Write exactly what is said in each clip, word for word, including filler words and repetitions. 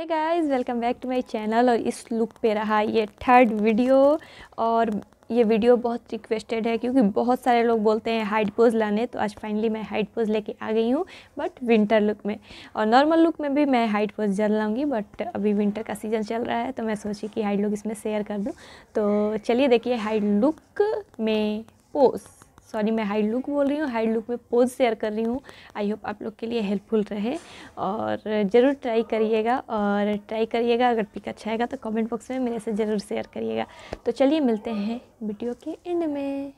Guys, welcome back to my channel. और इस look पे रहा ये थर्ड वीडियो। और ये वीडियो बहुत रिक्वेस्टेड है क्योंकि बहुत सारे लोग बोलते हैं हाइड पोज लाने, तो आज फाइनली मैं हाइड पोज लेके आ गई हूँ, बट विंटर लुक में। और नॉर्मल लुक में भी मैं हाइड पोज जल लाऊंगी, बट अभी विंटर का सीज़न चल रहा है तो मैं सोची कि हाइड लुक इसमें शेयर कर दूँ। तो चलिए देखिए हाइड लुक में पोज, सॉरी मैं हाइड लुक बोल रही हूँ, हाइड लुक में पोज शेयर कर रही हूँ। आई होप आप लोग के लिए हेल्पफुल रहे और ज़रूर ट्राई करिएगा। और ट्राई करिएगा, अगर पिक अच्छा आएगा तो कमेंट बॉक्स में मेरे से ज़रूर शेयर करिएगा। तो चलिए मिलते हैं वीडियो के एंड में।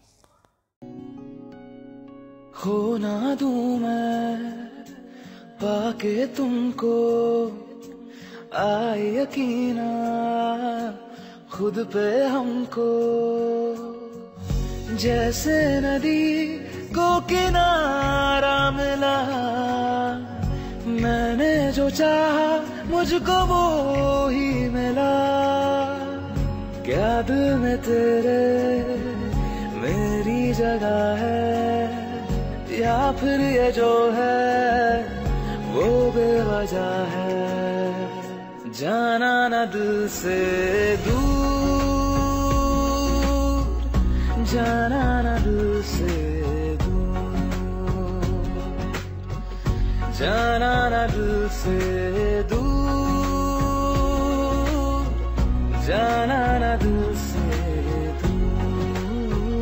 हो ना दूं मैं पाके तुमको, आए यकीना खुद पे हमको, जैसे नदी को किनारा मिला। मैंने जो चाहा मुझको वो ही मिला। क्या दिल में तेरे मेरी जगह है, या फिर ये जो है वो बेवजह है। जाना न दिल से दूर, जाना न दिल से दूर, जाना न दिल से दूर, जाना न दिल से दूर।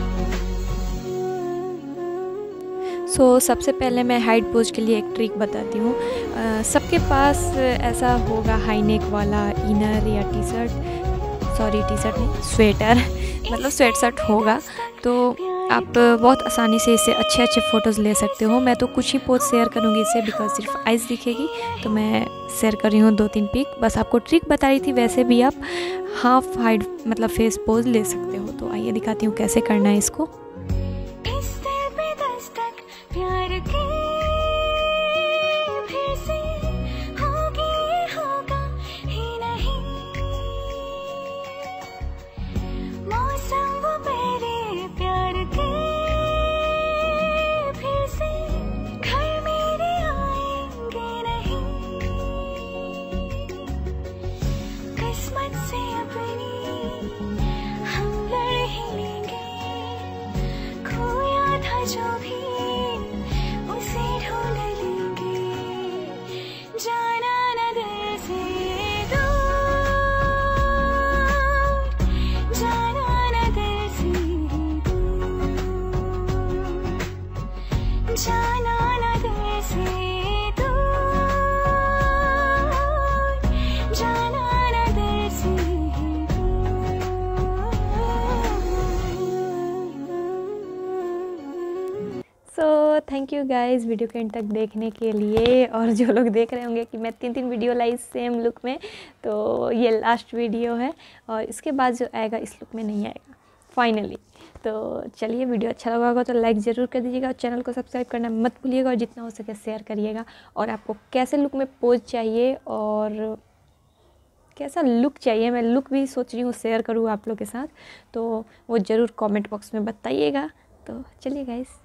सो so, सबसे पहले मैं हाइड पोज के लिए एक ट्रिक बताती हूँ। सबके पास ऐसा होगा हाई नेक वाला इनर या T shirt, sorry T shirt नहीं स्वेटर, मतलब स्वेट शर्ट होगा, तो आप बहुत आसानी से इससे अच्छे अच्छे फ़ोटोज़ ले सकते हो। मैं तो कुछ ही पोज शेयर करूँगी इससे, बिकॉज सिर्फ आइज़ दिखेगी, तो मैं शेयर कर रही हूँ दो तीन पिक। बस आपको ट्रिक बता रही थी, वैसे भी आप हाफ हाइड मतलब फेस पोज ले सकते हो। तो आइए दिखाती हूँ कैसे करना है इसको। जो भी उसे ढूंढ लेंगे, जाना न दिल से दूर, जाना न दिल से दूर, जाना न दिल से दूर, जाना न दिल से so thank you guys video के एंड तक देखने के लिए। और जो लोग देख रहे होंगे कि मैं तीन तीन वीडियो लाई सेम लुक में, तो ये लास्ट वीडियो है और इसके बाद जो आएगा इस लुक में नहीं आएगा फाइनली। तो चलिए वीडियो अच्छा लगा होगा तो लाइक ज़रूर कर दीजिएगा और चैनल को सब्सक्राइब करना मत भूलिएगा, और जितना हो सके शेयर करिएगा। और आपको कैसे लुक में पोज चाहिए और कैसा लुक चाहिए, मैं लुक भी सोच रही हूँ शेयर करूँ आप लोग के साथ, तो वो ज़रूर कमेंट बॉक्स में बताइएगा। तो चलिए गाइज़।